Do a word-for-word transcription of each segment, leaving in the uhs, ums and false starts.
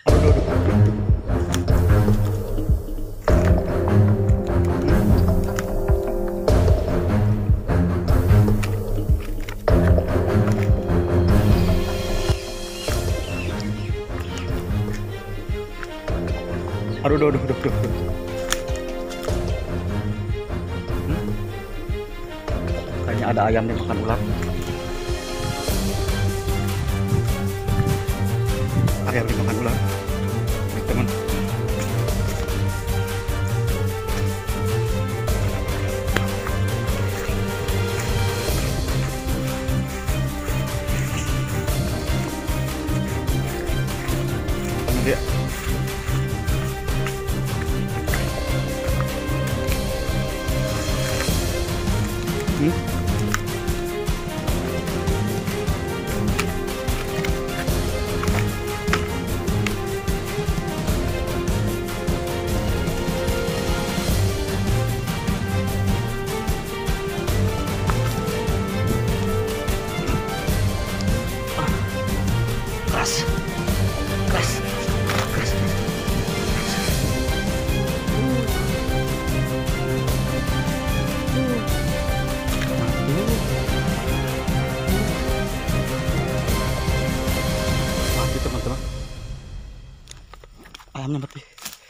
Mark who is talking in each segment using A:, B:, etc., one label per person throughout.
A: Aduh, aduh. Aduh, aduh, aduh, aduh, aduh. Hmm? Kayaknya ada ayam nih makan ular. Ayam dimakan ular, teman. Mana dia? Hmm? Keras, keras, keras. Mati teman-teman, ayamnya mati.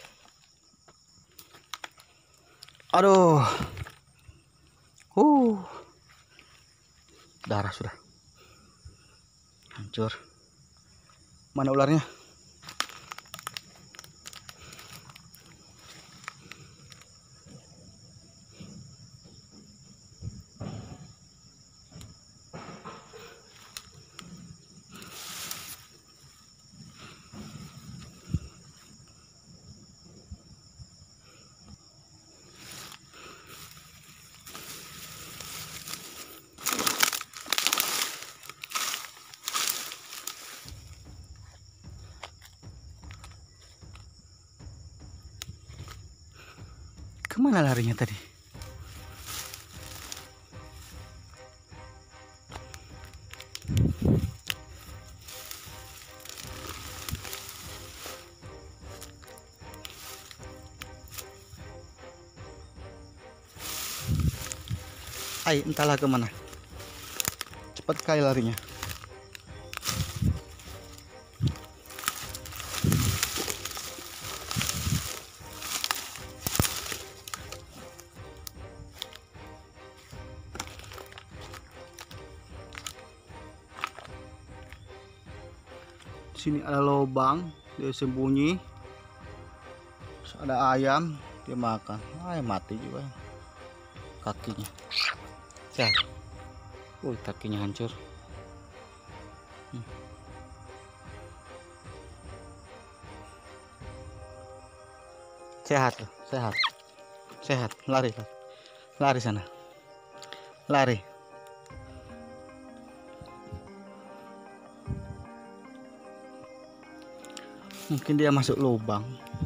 A: Aduh, uh, darah sudah hancur. Mana ularnya? Kemana larinya tadi? Ay, entahlah kemana. Cepat sekali larinya. Sini ada lubang, dia sembunyi. Terus ada ayam, dia makan. Ayam mati juga kakinya. Sehat. Wih, kakinya hancur. Hmm. Sehat, sehat, sehat. Lari, lari sana, lari. Mungkin dia masuk lubang.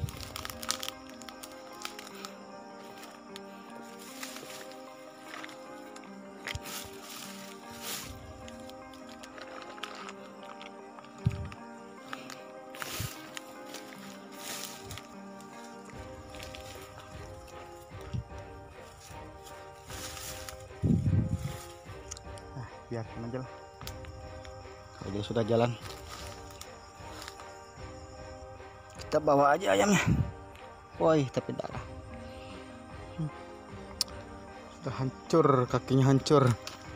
A: Nah, biarkan aja lah. Kalau dia sudah jalan, kita bawa aja ayamnya. Woi, tapi darah. Hmm. Sudah hancur, kakinya hancur.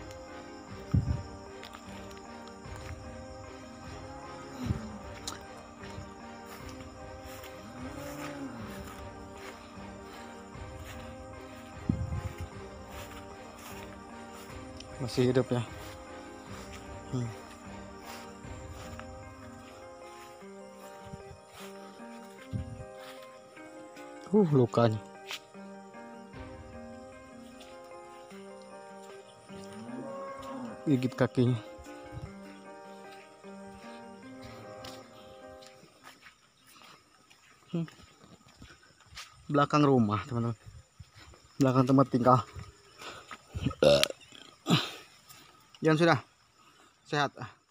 A: Masih hidup ya. Hmm. Uh, lukanya. Gigit kakinya. Hmm. Belakang rumah, teman-teman. Belakang tempat tinggal. Yang sudah sehat.